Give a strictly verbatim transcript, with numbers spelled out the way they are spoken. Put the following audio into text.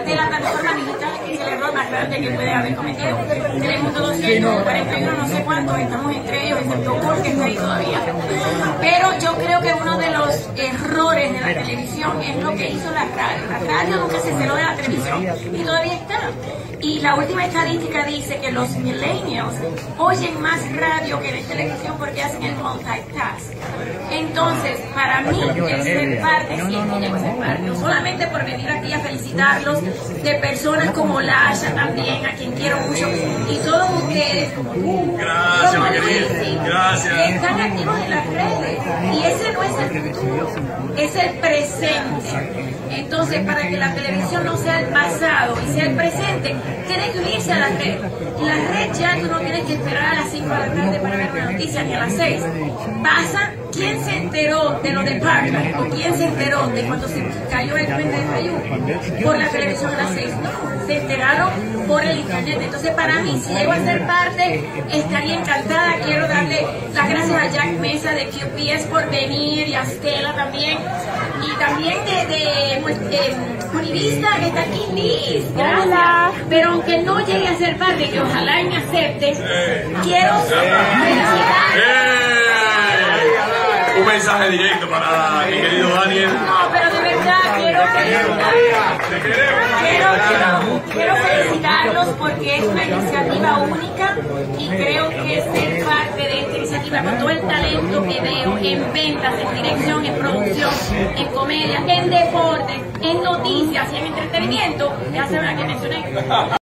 de las plataformas digitales, que es el error más grande que puede haber cometido. Telemundo doscientos cuarenta y uno, no sé cuántos, estamos entre ellos, excepto Paul, que está ahí todavía. Pero yo creo que uno de los errores de la televisión es lo que hizo la radio. La radio nunca se cerró de la televisión y todavía está. Y la última estadística dice que los millennials oyen más radio que de televisión porque hacen el multitask. Entonces, para mí, el ser parte, sí, quiero ser parte, no solamente por venir aquí a felicitarlos, de personas como Lasha también, a quien quiero mucho, y todos ustedes, como, gracias, como mi querida. Luisi, Gracias. que están activos en las redes. Y ese no es el futuro, es el presente. Entonces, para que la televisión no sea el pasado y sea el presente, tiene que unirse a la red. Y la red ya tú no tienes que esperar a las cinco de la tarde para ver una noticia, ni a las seis. Pasa, ¿quién se enteró de los departments? ¿O quién se enteró de cuando se cayó el puente de Fayú? Por la televisión a las seis. No, se enteraron por el internet. Entonces, para mí, si llego a ser parte, estaría encantada. Quiero darle las gracias a Jack Mesa de Q P S por venir, y a Stella también. Y también de, de, de Univista, que está aquí, Liz. Gracias. Hola. Pero aunque no llegue a ser parte, que ojalá y me acepte, quiero felicitar. ¡Eh! Un mensaje directo para mi querido Daniel. No, pero de verdad quiero felicitar. Quiero, quiero, quiero felicitarlos porque es una iniciativa única y creo que ser parte de esta iniciativa con todo el talento que veo en ventas, en dirección, en producción, en comedia, en deporte, en noticias y en entretenimiento, ya saben a qué mencioné.